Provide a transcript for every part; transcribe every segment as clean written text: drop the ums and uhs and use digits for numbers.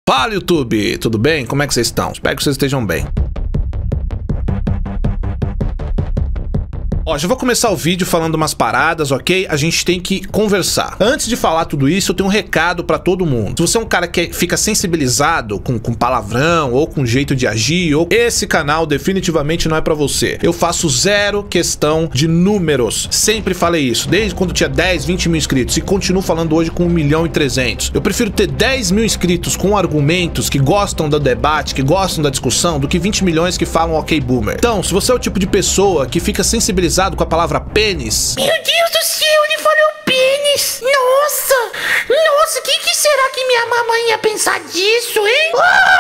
Fala, YouTube! Tudo bem? Como é que vocês estão? Espero que vocês estejam bem. Ó, já vou começar o vídeo falando umas paradas, ok? A gente tem que conversar. Antes de falar tudo isso, eu tenho um recado pra todo mundo. Se você é um cara que fica sensibilizado com palavrão, ou com jeito de agir, ou esse canal definitivamente não é pra você. Eu faço zero questão de números. Sempre falei isso, desde quando tinha 10, 20 mil inscritos, e continuo falando hoje com 1.300.000. Eu prefiro ter 10 mil inscritos com argumentos que gostam do debate, que gostam da discussão, do que 20 milhões que falam ok boomer. Então, se você é o tipo de pessoa que fica sensibilizado com a palavra pênis... Meu Deus do céu, ele falou pênis! Nossa, o que será que minha mamãe ia pensar disso, hein?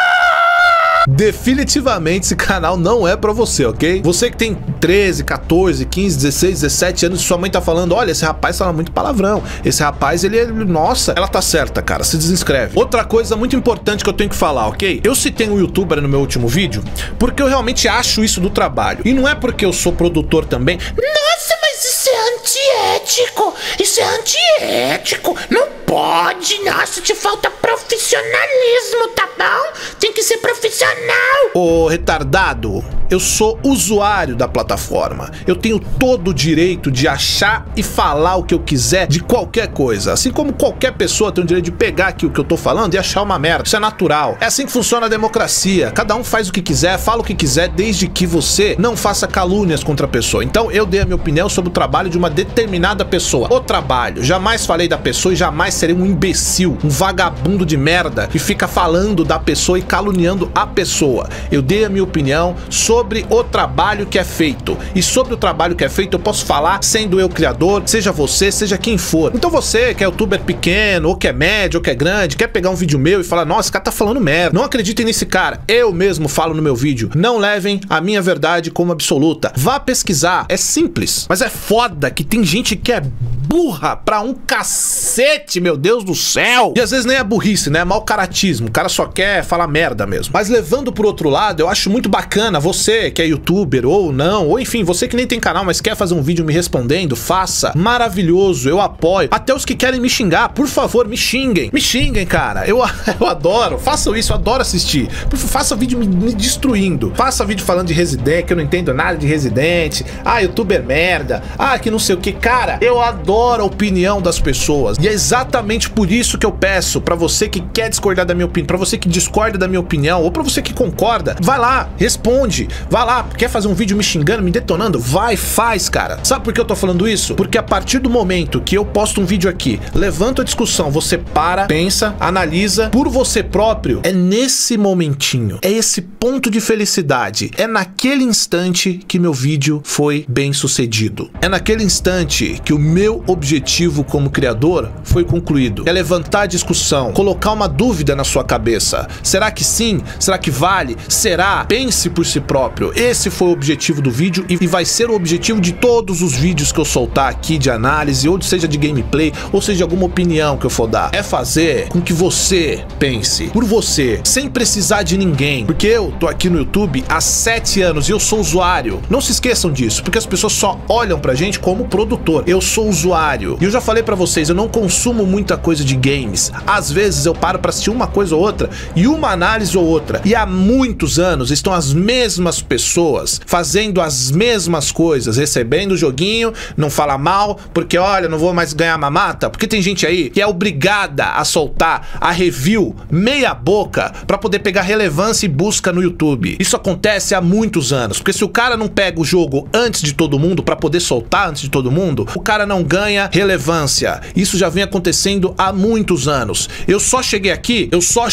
Definitivamente esse canal não é pra você, ok? Você que tem 13, 14, 15, 16, 17 anos e sua mãe tá falando, olha, esse rapaz fala muito palavrão, esse rapaz, ele é... Nossa, ela tá certa, cara, se desinscreve. Outra coisa muito importante que eu tenho que falar, ok? Eu citei um youtuber no meu último vídeo porque eu realmente acho isso do trabalho. E não é porque eu sou produtor também. Nossa, mas isso é antiético! Isso é antiético! Não pode! Nossa, te falta profissionalismo, tá bom? Tem que ser profissional! Ô, retardado, eu sou usuário da plataforma. Eu tenho todo o direito de achar e falar o que eu quiser de qualquer coisa. Assim como qualquer pessoa tem o direito de pegar aqui o que eu tô falando e achar uma merda. Isso é natural. É assim que funciona a democracia. Cada um faz o que quiser, fala o que quiser, desde que você não faça calúnias contra a pessoa. Então eu dei a minha opinião sobre o trabalho de uma determinada pessoa. O trabalho. Jamais falei da pessoa e jamais serei um imbecil, um vagabundo de merda que fica falando da pessoa e caluniando a pessoa. Eu dei a minha opinião sobre o trabalho que é feito. E sobre o trabalho que é feito eu posso falar sendo eu criador, seja você, seja quem for. Então você que é youtuber pequeno, ou que é médio, ou que é grande, quer pegar um vídeo meu e falar, nossa, esse cara tá falando merda. Não acreditem nesse cara. Eu mesmo falo no meu vídeo. Não levem a minha verdade como absoluta. Vá pesquisar. É simples. Mas é foda que tem gente que é burra pra um cacete, meu Deus do céu. E às vezes nem é burrice, né? É mau caratismo. O cara só quer falar merda mesmo. Mas levando pro outro lado, eu acho muito bacana você que é youtuber ou não, ou enfim, você que nem tem canal, mas quer fazer um vídeo me respondendo, faça. Maravilhoso, eu apoio. Até os que querem me xingar, por favor, me xinguem. Me xinguem, cara. Eu adoro. Façam isso, eu adoro assistir. Faça vídeo me destruindo. Faça vídeo falando de Resident, que eu não entendo nada de Resident. Ah, youtuber merda. Ah, que não sei o que. Cara, eu adoro a opinião das pessoas. E é exatamente por isso que eu peço pra você que quer discordar da minha opinião, pra você que discorda da minha opinião, ou pra você que concorda, vai lá, responde. Vai lá, quer fazer um vídeo me xingando, me detonando? Vai, faz, cara. Sabe por que eu tô falando isso? Porque a partir do momento que eu posto um vídeo aqui, levanto a discussão, você para, pensa, analisa por você próprio, é nesse momentinho, é esse ponto de felicidade, é naquele instante que meu vídeo foi bem sucedido. É naquele instante que o meu objetivo como criador foi concluído. É levantar a discussão, colocar uma dúvida na sua cabeça. Será que sim? Será que vale? Será? Pense por si próprio. Esse foi o objetivo do vídeo e vai ser o objetivo de todos os vídeos que eu soltar aqui de análise, ou seja de gameplay, ou seja de alguma opinião que eu for dar. É fazer com que você pense por você, sem precisar de ninguém. Porque eu tô aqui no YouTube há 7 anos e eu sou usuário. Não se esqueçam disso, porque as pessoas só olham pra gente como produtor. Eu sou usuário. E eu já falei pra vocês, eu não consumo muita coisa de games. Às vezes eu paro pra assistir uma coisa ou outra e uma análise ou outra. E há muitos anos estão as mesmas pessoas fazendo as mesmas coisas, recebendo o joguinho, não fala mal, porque olha, não vou mais ganhar mamata, porque tem gente aí que é obrigada a soltar a review meia boca pra poder pegar relevância e busca no YouTube. Isso acontece há muitos anos, porque se o cara não pega o jogo antes de todo mundo pra poder soltar antes de todo mundo, o cara não ganha relevância. Isso já vem acontecendo há muitos anos. Eu só cheguei aqui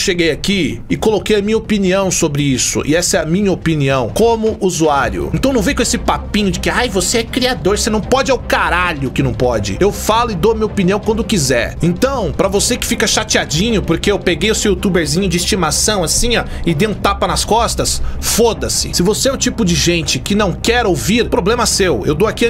e coloquei a minha opinião sobre isso, e essa é a minha opinião como usuário. Então não vem com esse papinho de que, ai, você é criador, você não pode, é o caralho que não pode. Eu falo e dou minha opinião quando quiser. Então, pra você que fica chateadinho porque eu peguei o seu youtuberzinho de estimação assim, ó, e dei um tapa nas costas, foda-se. Se você é o tipo de gente que não quer ouvir, problema seu. Eu dou aqui a minha opinião.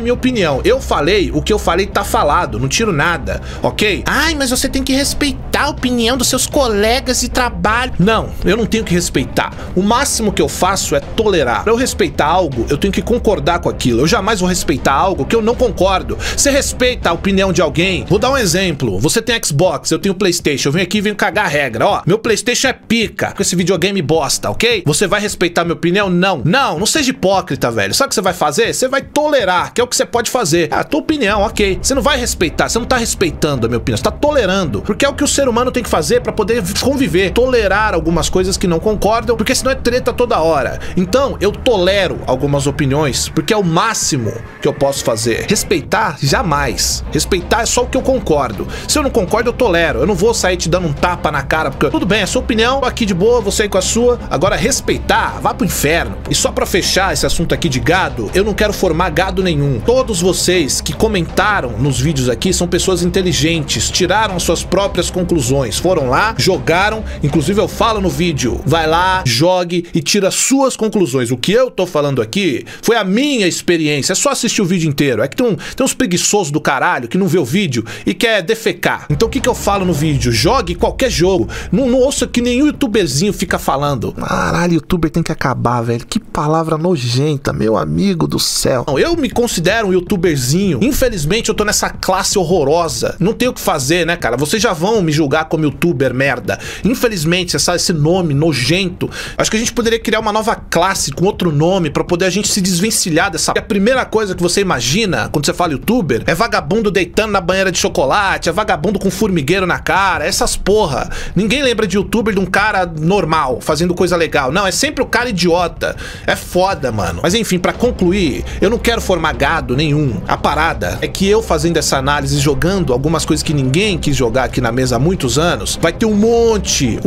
opinião. Eu falei, o que eu falei tá falado, não tiro nada, ok? Ai, mas você tem que respeitar a opinião dos seus colegas de trabalho. Não, eu não tenho que respeitar. O máximo que eu faço é tolerar. Pra eu respeitar algo, eu tenho que concordar com aquilo. Eu jamais vou respeitar algo que eu não concordo. Você respeita a opinião de alguém. Vou dar um exemplo. Você tem Xbox, eu tenho PlayStation. Eu venho aqui e venho cagar a regra. Ó, meu PlayStation é pica com esse videogame bosta, ok? Você vai respeitar minha opinião? Não. Não seja hipócrita, velho. Sabe o que você vai fazer? Você vai tolerar, que é o que você pode fazer. A tua opinião, ok. Você não vai respeitar, você não tá respeitando a minha opinião, você tá tolerando. Porque é o que o ser humano tem que fazer pra poder conviver. Tolerar algumas coisas que não concordam, porque senão é treta toda hora. Então, eu tolero algumas opiniões, porque é o máximo que eu posso fazer. Respeitar, jamais. Respeitar é só o que eu concordo. Se eu não concordo, eu tolero. Eu não vou sair te dando um tapa na cara, porque tudo bem, é sua opinião, tô aqui de boa, você aí com a sua. Agora, respeitar, vá pro inferno. E só pra fechar esse assunto aqui de gado, eu não quero formar gado nenhum. Todos vocês que comentaram nos vídeos aqui são pessoas inteligentes, tiraram suas próprias conclusões, foram lá, jogaram, inclusive eu falo no vídeo, vai lá, jogue e tira suas conclusões. O que eu tô falando aqui foi a minha experiência, é só assistir o vídeo inteiro. É que tem uns preguiçosos do caralho que não vê o vídeo e quer defecar. Então o que eu falo no vídeo? Jogue qualquer jogo. Não ouça que nenhum youtuberzinho fica falando. Caralho, youtuber tem que acabar, velho. Que palavra nojenta, meu amigo do céu. Eu me considero um youtuberzinho. Infelizmente eu tô nessa classe horrorosa. Não tenho o que fazer, né, cara? Vocês já vão me julgar como youtuber merda. Infelizmente, esse nome nojento. Acho que a gente poderia criar uma nova classe com outro nome pra poder a gente se desvencilhar dessa... E a primeira coisa que você imagina quando você fala youtuber é vagabundo deitando na banheira de chocolate, é vagabundo com formigueiro na cara, essas porra. Ninguém lembra de youtuber de um cara normal, fazendo coisa legal. Não, é sempre o cara idiota. É foda, mano. Mas enfim, pra concluir, eu não quero formar gado nenhum. A parada é que eu fazendo essa análise, jogando algumas coisas que ninguém quis jogar aqui na mesa há muitos anos, vai ter um monte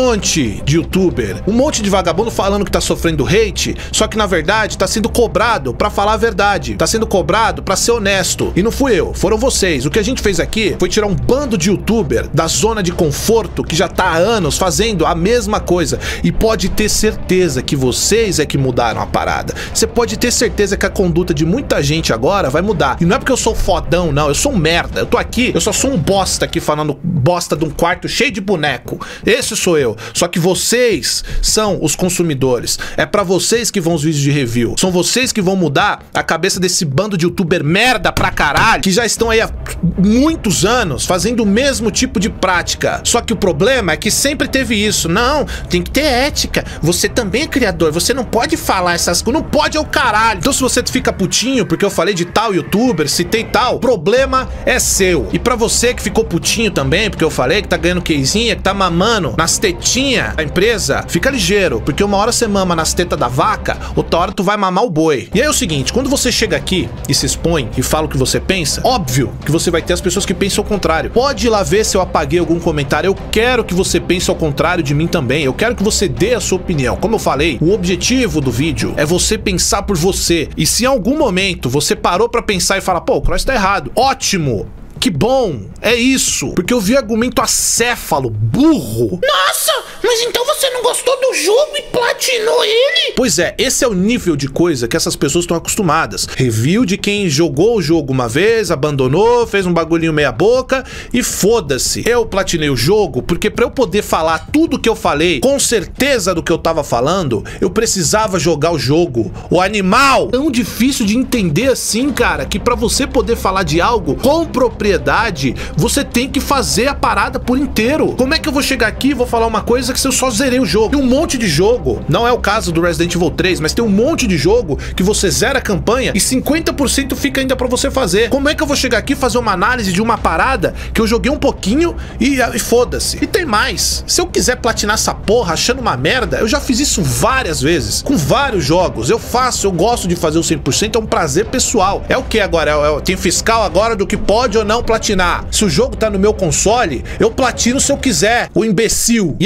de youtuber, um monte de vagabundo falando que tá sofrendo hate, só que na verdade tá sendo cobrado pra falar a verdade, tá sendo cobrado pra ser honesto. E não fui eu, foram vocês. O que a gente fez aqui foi tirar um bando de youtuber da zona de conforto que já tá há anos fazendo a mesma coisa. E pode ter certeza que vocês é que mudaram a parada. Você pode ter certeza que a conduta de muita gente agora vai mudar. E não é porque eu sou fodão, não. Eu sou um merda. Eu tô aqui, eu só sou um bosta aqui falando bosta de um quarto cheio de boneco. Esse sou eu. Só que vocês são os consumidores. É pra vocês que vão os vídeos de review. São vocês que vão mudar a cabeça desse bando de youtuber merda pra caralho, que já estão aí há muitos anos fazendo o mesmo tipo de prática. Só que o problema é que sempre teve isso. Não, tem que ter ética. Você também é criador. Você não pode falar essas coisas. Não pode é o caralho. Então se você fica putinho porque eu falei de tal youtuber, citei tal, problema é seu. E pra você que ficou putinho também, porque eu falei que tá ganhando queizinha, que tá mamando nas tetinhas da empresa, fica ligeiro, porque uma hora você mama nas tetas da vaca, outra hora tu vai mamar o boi. E aí é o seguinte, quando você chega aqui e se expõe e fala o que você pensa, óbvio que você vai ter as pessoas que pensam ao contrário. Pode ir lá ver se eu apaguei algum comentário. Eu quero que você pense ao contrário de mim também. Eu quero que você dê a sua opinião. Como eu falei, o objetivo do vídeo é você pensar por você. E se em algum momento você parou pra pensar e falar, pô, o Cross tá errado, ótimo! Que bom, é isso. Porque eu vi argumento acéfalo, burro. Nossa, mas então você não gostou do jogo e platinou ele? Pois é, esse é o nível de coisa que essas pessoas estão acostumadas. Review de quem jogou o jogo uma vez, abandonou, fez um bagulhinho meia boca e foda-se. Eu platinei o jogo porque pra eu poder falar tudo que eu falei, com certeza do que eu tava falando, eu precisava jogar o jogo. O animal! Tão difícil de entender assim, cara, que pra você poder falar de algo com propriedade, você tem que fazer a parada por inteiro. Como é que eu vou chegar aqui e vou falar uma coisa que se eu só zerei o jogo? Tem um monte de jogo, não é o caso do Resident Evil 3, mas tem um monte de jogo que você zera a campanha e 50% fica ainda pra você fazer. Como é que eu vou chegar aqui e fazer uma análise de uma parada que eu joguei um pouquinho e foda-se? E tem mais. Se eu quiser platinar essa porra achando uma merda, eu já fiz isso várias vezes, com vários jogos. Eu gosto de fazer o 100%, é um prazer pessoal. É o que agora? Tem fiscal agora do que pode ou não platinar. Se o jogo tá no meu console, eu platino se eu quiser, o imbecil. E aí eu falo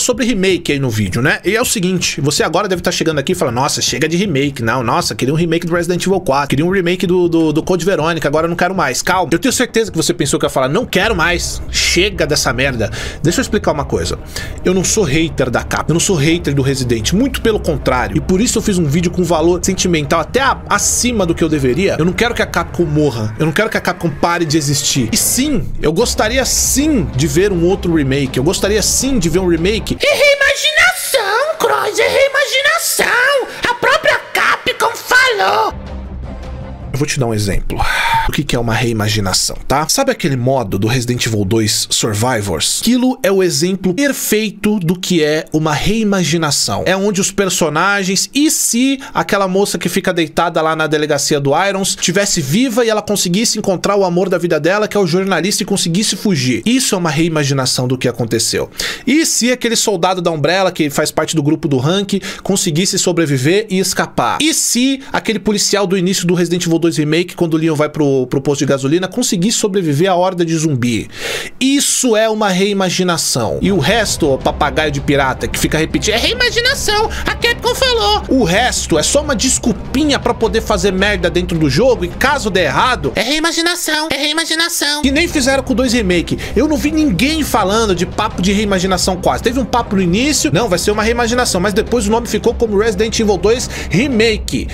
sobre remake aí no vídeo, né? E é o seguinte, você agora deve estar chegando aqui e falando, nossa, chega de remake, não, nossa, queria um remake do Resident Evil 4, queria um remake do Code Verônica, agora eu não quero mais. Calma, eu tenho certeza que você pensou que eu ia falar, não quero mais, chega dessa merda. Deixa eu explicar uma coisa, eu não sou hater da Capcom, eu não sou hater do Resident, muito pelo contrário, e por isso eu fiz um vídeo com valor sentimental até acima do que eu deveria. Eu não quero que a Capcom morra, eu não quero que a Capcom pare de existir. E sim, eu gostaria sim de ver um outro remake, eu gostaria sim de ver um remake. É reimaginação, Cross, é reimaginação. A própria Capcom falou. Eu vou te dar um exemplo do que é uma reimaginação, tá? Sabe aquele modo do Resident Evil 2 Survivors? Aquilo é o exemplo perfeito do que é uma reimaginação. É onde os personagens, e se aquela moça que fica deitada lá na delegacia do Irons estivesse viva e ela conseguisse encontrar o amor da vida dela, que é o jornalista, e conseguisse fugir. Isso é uma reimaginação do que aconteceu. E se aquele soldado da Umbrella, que faz parte do grupo do Hank, conseguisse sobreviver e escapar? E se aquele policial do início do Resident Evil 2 Remake, quando o Leon vai pro posto de gasolina, conseguir sobreviver à horda de zumbi? Isso é uma reimaginação. E o resto, o papagaio de pirata que fica repetindo, é reimaginação, a Capcom falou. O resto é só uma desculpinha pra poder fazer merda dentro do jogo, e caso der errado, é reimaginação, é reimaginação. Que nem fizeram com o 2 Remake. Eu não vi ninguém falando de papo de reimaginação quase. Teve um papo no início, não, vai ser uma reimaginação, mas depois o nome ficou como Resident Evil 2 Remake.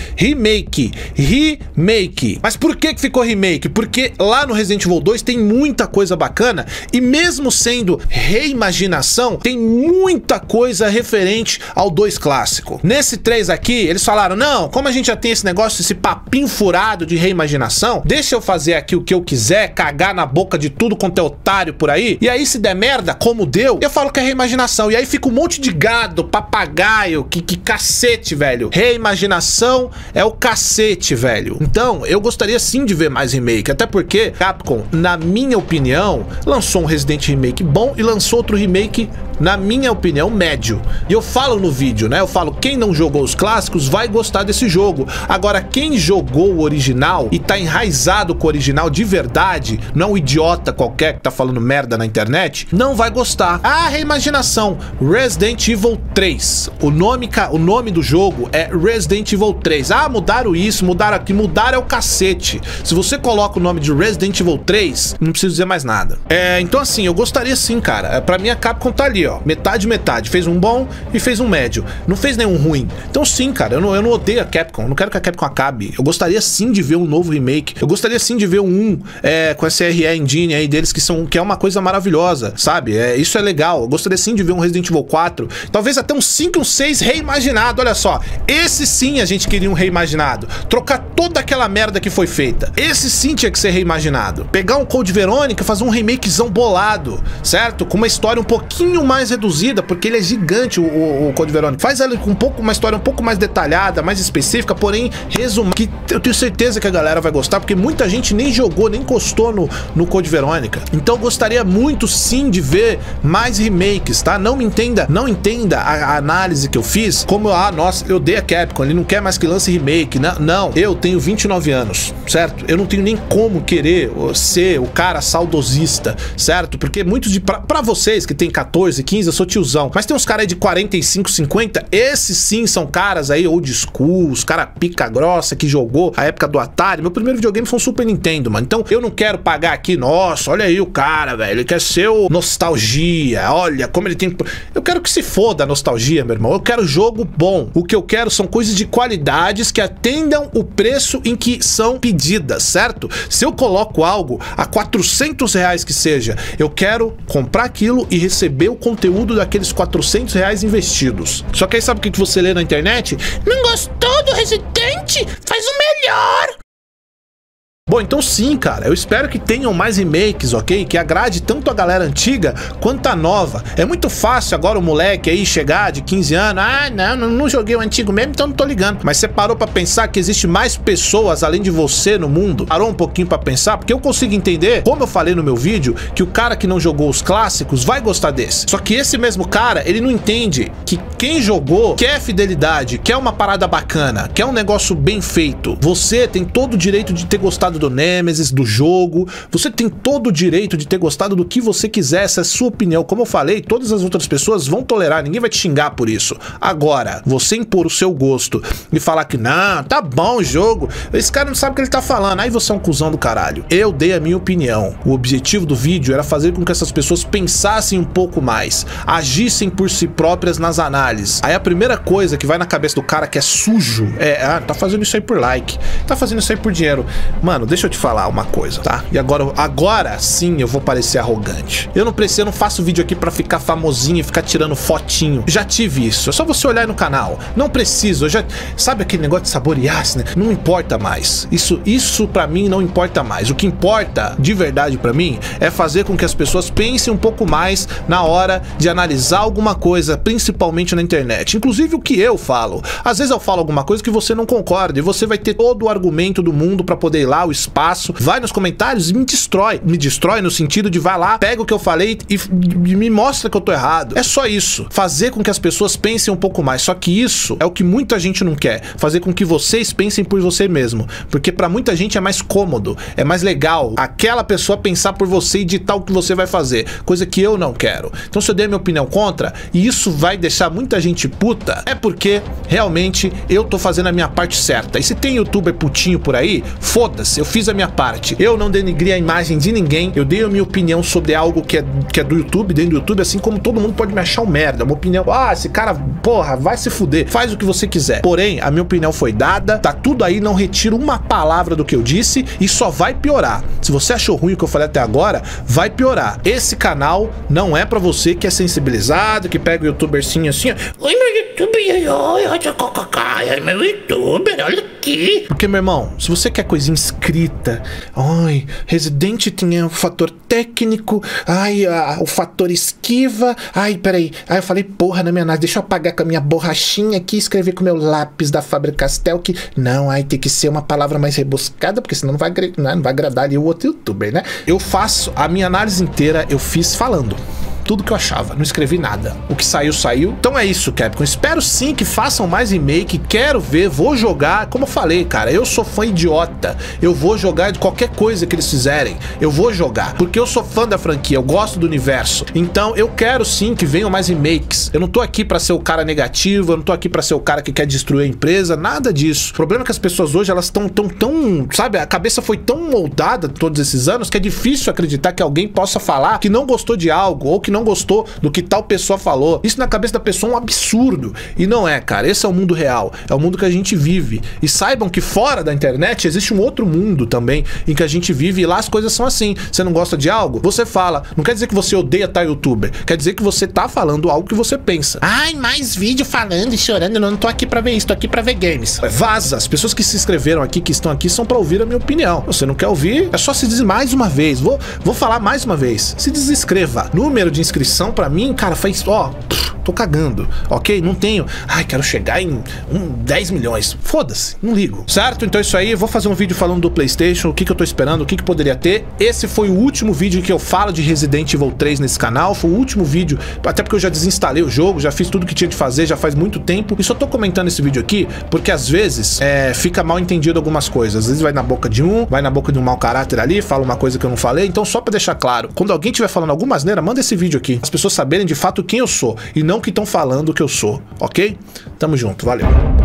Mas por que ficou remake? Porque lá no Resident Evil 2 tem muita coisa bacana, e mesmo sendo reimaginação, tem muita coisa referente ao 2 clássico. Nesse 3 aqui, eles falaram, não, como a gente já tem esse negócio, esse papinho furado de reimaginação, deixa eu fazer aqui o que eu quiser, cagar na boca de tudo quanto é otário por aí, e aí se der merda, como deu, eu falo que é reimaginação, e aí fica um monte de gado, papagaio, que cacete, velho. Reimaginação é o cacete, velho. Então, eu gostaria sim de ver mais remake, até porque Capcom, na minha opinião, lançou um Resident Remake bom e lançou outro remake, na minha opinião, médio. E eu falo no vídeo, né? Eu falo, quem não jogou os clássicos vai gostar desse jogo. Agora, quem jogou o original e tá enraizado com o original de verdade, não é um idiota qualquer que tá falando merda na internet, não vai gostar. Ah, reimaginação, Resident Evil 3. O nome do jogo é Resident Evil 3. Ah, mudaram isso, mudaram aquilo, mudaram é o cacete. Se você coloca o nome de Resident Evil 3, não preciso dizer mais nada. Então assim, eu gostaria sim, cara. Pra mim a Capcom tá ali, ó, metade. Fez um bom e fez um médio. Não fez nenhum ruim. Então sim, cara, eu não odeio a Capcom. Eu não quero que a Capcom acabe. Eu gostaria sim de ver um novo remake. Eu gostaria sim de ver com essa RE Engine aí deles, que é uma coisa maravilhosa, sabe? Isso é legal. Eu gostaria sim de ver um Resident Evil 4. Talvez até um 5 e um 6 reimaginado. Olha só. Esse sim a gente queria um reimaginado. Trocar toda aquela merda que foi feita. Esse sim tinha que ser reimaginado. Pegar um Code Verônica e fazer um remakezão bolado, certo? Com uma história um pouquinho mais reduzida, porque ele é gigante, o Code Verônica. Faz ele com uma história um pouco mais detalhada, mais específica, porém resumida, que eu tenho certeza que a galera vai gostar, porque muita gente nem jogou, nem encostou no Code Verônica. Então eu gostaria muito sim de ver mais remakes, tá? Não entenda a análise que eu fiz como, nossa, eu dei a Capcom, ele não quer mais que lance remake. Não, eu tenho 29 anos, certo? Eu não tenho nem como querer ser o cara saudosista, certo? Porque muitos pra vocês que tem 14, 15, eu sou tiozão, mas tem uns caras aí de 45, 50, esses sim são caras aí old school, os caras pica grossa que jogou a época do Atari. Meu primeiro videogame foi um Super Nintendo, mano. Então eu não quero pagar aqui, nossa, olha aí o cara, velho, ele quer ser o nostalgia, olha como ele tem... Eu quero que se foda a nostalgia, meu irmão. Eu quero jogo bom. O que eu quero são coisas de qualidades que atendam o preço em que são pedidas, certo? Se eu coloco algo a 400 reais que seja, eu quero comprar aquilo e receber o conteúdo daqueles 400 reais investidos. Só que aí sabe o que você lê na internet? Não gostou do Resident? Faz o melhor! Bom, então sim, cara, eu espero que tenham mais remakes, ok? Que agrade tanto a galera antiga quanto a nova. É muito fácil agora o moleque aí chegar de 15 anos, não joguei o antigo mesmo, então não tô ligando. Mas você parou pra pensar que existe mais pessoas além de você no mundo? Parou um pouquinho pra pensar? Porque eu consigo entender, como eu falei no meu vídeo, que o cara que não jogou os clássicos vai gostar desse. Só que esse mesmo cara, ele não entende que quem jogou quer fidelidade, quer uma parada bacana, quer um negócio bem feito. Você tem todo o direito de ter gostado gostado do Nemesis, do jogo. Você tem todo o direito de ter gostado do que você quiser, essa é a sua opinião. Como eu falei, todas as outras pessoas vão tolerar, ninguém vai te xingar por isso. Agora, você impor o seu gosto e falar que não, tá bom o jogo, esse cara não sabe o que ele tá falando, aí você é um cuzão do caralho. Eu dei a minha opinião. O objetivo do vídeo era fazer com que essas pessoas pensassem um pouco mais, agissem por si próprias nas análises. Aí a primeira coisa que vai na cabeça do cara que é sujo é, tá fazendo isso aí por like, tá fazendo isso aí por dinheiro. Mano, deixa eu te falar uma coisa, tá? E agora sim eu vou parecer arrogante. Eu não faço vídeo aqui pra ficar famosinho e ficar tirando fotinho. Já tive isso, é só você olhar aí no canal. Não preciso, eu já... Sabe aquele negócio de saborear, né? Não importa mais. Isso pra mim não importa mais. O que importa, de verdade pra mim, é fazer com que as pessoas pensem um pouco mais na hora de analisar alguma coisa, principalmente na internet. Inclusive o que eu falo. Às vezes eu falo alguma coisa que você não concorda e você vai ter todo o argumento do mundo pra poder ir lá, o espaço, vai nos comentários e me destrói. Me destrói no sentido de vai lá, pega o que eu falei e me mostra que eu tô errado. É só isso. Fazer com que as pessoas pensem um pouco mais. Só que isso é o que muita gente não quer. Fazer com que vocês pensem por você mesmo. Porque pra muita gente é mais cômodo, é mais legal aquela pessoa pensar por você e ditar o que você vai fazer. Coisa que eu não quero. Então se eu dei a minha opinião contra, e isso vai deixar muita gente puta, é porque realmente eu tô fazendo a minha parte certa. E se tem youtuber putinho por aí, foda-se, eu fiz a minha parte. Eu não denegri a imagem de ninguém, eu dei a minha opinião sobre algo que é do YouTube, dentro do YouTube, assim como todo mundo pode me achar um merda. Uma opinião, esse cara, porra, vai se fuder, faz o que você quiser. Porém, a minha opinião foi dada, tá tudo aí, não retiro uma palavra do que eu disse e só vai piorar. Se você achou ruim o que eu falei até agora, vai piorar. Esse canal não é pra você que é sensibilizado, que pega o youtuberzinho assim, Oi, meu youtuber, oi, meu youtuber, olha aqui. Porque, meu irmão, se você quer coisinha escrita, Resident tem o fator técnico, o fator esquiva, peraí, eu falei porra na minha análise, deixa eu apagar com a minha borrachinha aqui e escrever com o meu lápis da Faber-Castell, que não, tem que ser uma palavra mais rebuscada, porque senão não vai agradar ali o outro youtuber, né? Eu faço a minha análise inteira, eu fiz falando tudo que eu achava, não escrevi nada. O que saiu, saiu. Então é isso, Capcom. Espero sim que façam mais remake, quero ver, vou jogar. Como eu falei, cara, eu sou fã idiota. Eu vou jogar de qualquer coisa que eles fizerem. Eu vou jogar, porque eu sou fã da franquia, eu gosto do universo. Então eu quero sim que venham mais remakes. Eu não tô aqui pra ser o cara negativo, eu não tô aqui pra ser o cara que quer destruir a empresa, nada disso. O problema é que as pessoas hoje, elas estão tão, sabe, a cabeça foi tão moldada todos esses anos que é difícil acreditar que alguém possa falar que não gostou de algo, ou que não gostou do que tal pessoa falou. Isso na cabeça da pessoa é um absurdo. E não é, cara. Esse é o mundo real. É o mundo que a gente vive. E saibam que fora da internet existe um outro mundo também em que a gente vive e lá as coisas são assim. Você não gosta de algo? Você fala. Não quer dizer que você odeia tal youtuber. Quer dizer que você tá falando algo que você pensa. Mais vídeo falando e chorando. Eu não tô aqui pra ver isso. Tô aqui pra ver games. Vaza. As pessoas que se inscreveram aqui, que estão aqui, são pra ouvir a minha opinião. Você não quer ouvir? É só se dizer mais uma vez. Vou falar mais uma vez. Se desinscreva. Número de inscrição pra mim, cara, faz, tô cagando, ok? Não tenho, quero chegar em 10 milhões, foda-se, não ligo, certo? Então é isso aí, eu vou fazer um vídeo falando do PlayStation, o que eu tô esperando, o que poderia ter. Esse foi o último vídeo que eu falo de Resident Evil 3 nesse canal, foi o último vídeo, até porque eu já desinstalei o jogo, já fiz tudo que tinha de fazer, já faz muito tempo, e só tô comentando esse vídeo aqui, porque às vezes fica mal entendido algumas coisas, às vezes vai na boca de um, vai na boca de um mau caráter ali, fala uma coisa que eu não falei, então só pra deixar claro, quando alguém estiver falando alguma asneira, manda esse vídeo aqui, as pessoas saberem de fato quem eu sou, e não que estão falando que eu sou, ok? Tamo junto, valeu.